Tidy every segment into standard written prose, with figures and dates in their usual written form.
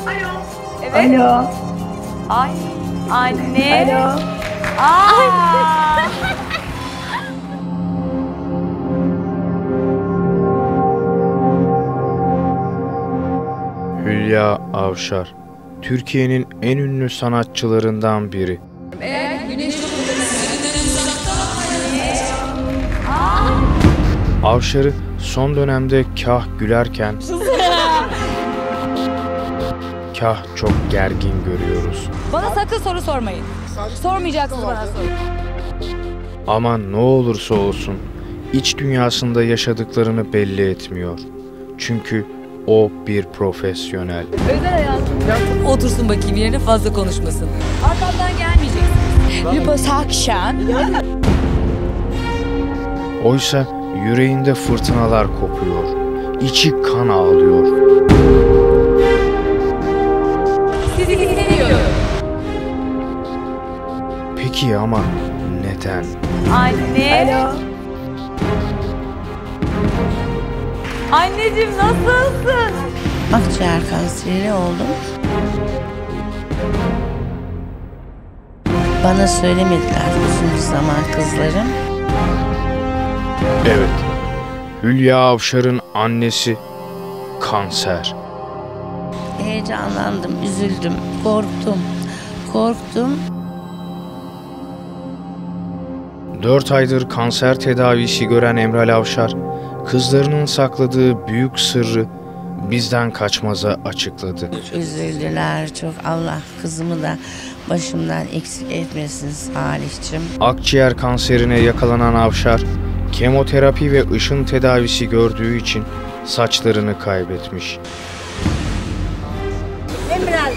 Alo. Evet. Alo. Ay anne. Alo. Aa. Hülya Avşar, Türkiye'nin en ünlü sanatçılarından biri. Avşar'ı son dönemde kah gülerken, kah çok gergin görüyoruz. Bana sakın soru sormayın. Sormayacaksınız bana soru. Ama ne olursa olsun iç dünyasında yaşadıklarını belli etmiyor. Çünkü o bir profesyonel. Özel hayatım. Otursun bakayım yerine, fazla konuşmasın. Arkamdan gelmeyeceksin. Liposakşan. Oysa yüreğinde fırtınalar kopuyor. İçi kan ağlıyor. Sizi seviyorum. Peki ama neden? Anne. Alo. Anneciğim nasılsın? Akciğer kanseri oldum. Bana söylemediler uzun bir zaman kızlarım. Evet, Hülya Avşar'ın annesi kanser. Heyecanlandım, üzüldüm, korktum. 4 aydır kanser tedavisi gören Emral Avşar, kızlarının sakladığı büyük sırrı bizden kaçmaza açıkladı. Üzüldüler çok. Allah kızımı da başımdan eksik etmesin Salih'cim. Akciğer kanserine yakalanan Avşar, kemoterapi ve ışın tedavisi gördüğü için saçlarını kaybetmiş. Emral.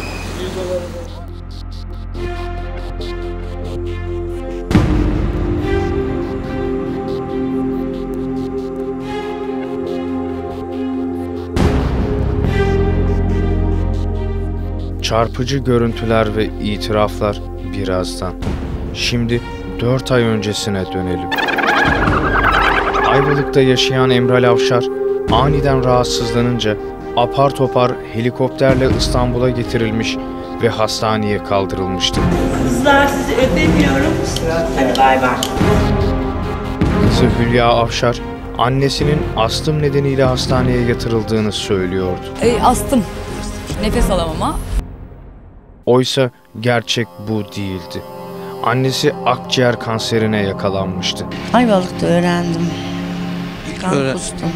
Çarpıcı görüntüler ve itiraflar birazdan. Şimdi 4 ay öncesine dönelim. Ayvalık'ta yaşayan Emral Avşar aniden rahatsızlanınca apar topar helikopterle İstanbul'a getirilmiş ve hastaneye kaldırılmıştı. Kızlar sizi öpemiyorum. Hadi bay bay. Kızı Hülya Avşar, annesinin astım nedeniyle hastaneye yatırıldığını söylüyordu. Astım. Nefes alamama. Oysa gerçek bu değildi. Annesi akciğer kanserine yakalanmıştı. Ayvalık'ta öğrendim. Kan kustum.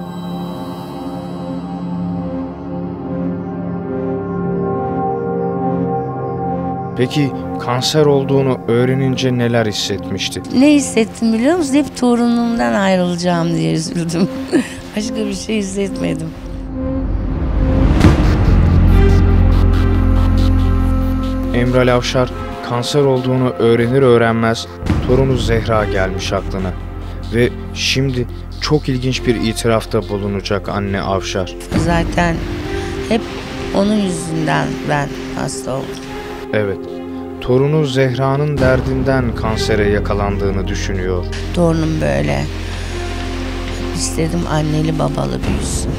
Peki kanser olduğunu öğrenince neler hissetmişti? Ne hissettim biliyor musun? Hep torunumdan ayrılacağım diye üzüldüm. Başka bir şey hissetmedim. Emral Avşar kanser olduğunu öğrenir öğrenmez torunu Zehra gelmiş aklına. Ve şimdi çok ilginç bir itirafta bulunacak anne Avşar. Zaten hep onun yüzünden ben hasta oldum. Evet, torunu Zehra'nın derdinden kansere yakalandığını düşünüyor. Torunum böyle. İstedim anneli babalı büyüsün.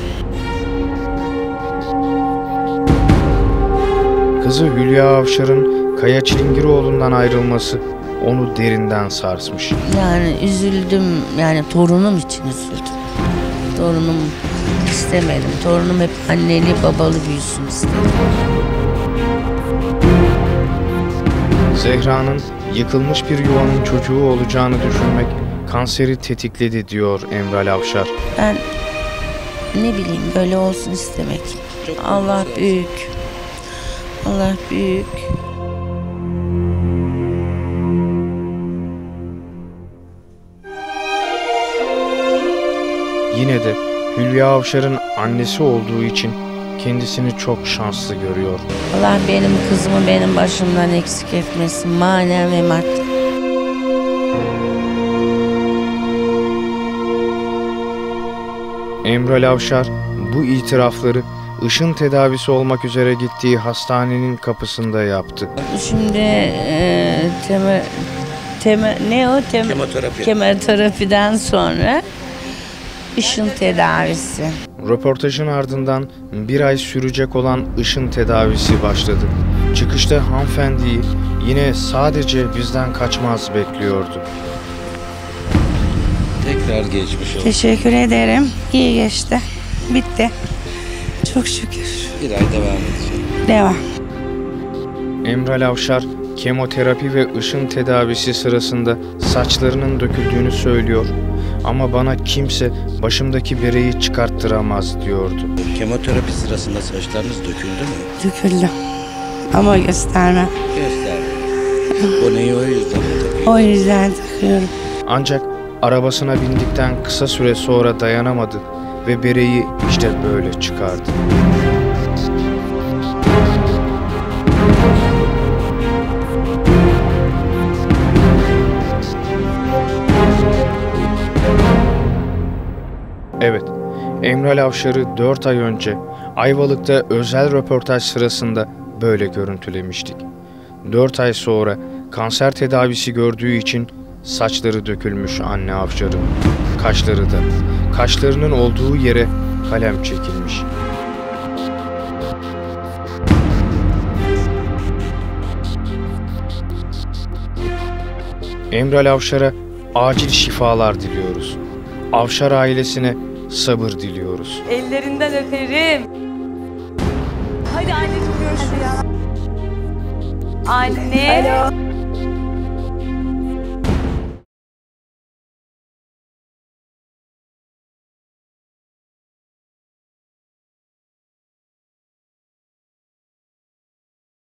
Kızı Hülya Avşar'ın Kaya Çilingiroğlu'ndan ayrılması onu derinden sarsmış. Yani üzüldüm. Yani torunum için üzüldüm. Torunum istemedim. Torunum hep anneli babalı büyüsün istedim. Zehra'nın yıkılmış bir yuvanın çocuğu olacağını düşünmek kanseri tetikledi diyor Emral Avşar. Ben ne bileyim böyle olsun istemek. Allah büyük. Allah büyük. Yine de Hülya Avşar'ın annesi olduğu için kendisini çok şanslı görüyor. Allah benim kızımı benim başımdan eksik etmesin. Manen ve madden. Emral Avşar bu itirafları ışın tedavisi olmak üzere gittiği hastanenin kapısında yaptı. Şimdi kemoterapiden sonra ışın tedavisi. Röportajın ardından bir ay sürecek olan ışın tedavisi başladı. Çıkışta hanımefendiyi yine sadece bizden kaçmaz bekliyordu. Tekrar geçmiş olsun. Teşekkür ederim. İyi geçti. Bitti. Çok şükür. Bir ay devam edecek. Devam. Emral Avşar, kemoterapi ve ışın tedavisi sırasında saçlarının döküldüğünü söylüyor. Ama bana kimse başımdaki bereyi çıkarttıramaz diyordu. Kemoterapi sırasında saçlarınız döküldü mü? Döküldü. Ama gösterme. Göster. O neyi o yüzden mi takıyor? O yüzden takıyorum. Ancak arabasına bindikten kısa süre sonra dayanamadı ve bereyi işte böyle çıkardı. Evet, Emral Avşar'ı 4 ay önce Ayvalık'ta özel röportaj sırasında böyle görüntülemiştik. 4 ay sonra kanser tedavisi gördüğü için saçları dökülmüş anne Avşar'ın. Kaşları da. Kaşlarının olduğu yere kalem çekilmiş. Emral Avşar'a acil şifalar diliyoruz. Avşar ailesine sabır diliyoruz. Ellerinden öperim. Hadi anneciğim görüşürüz. Anne. Alo.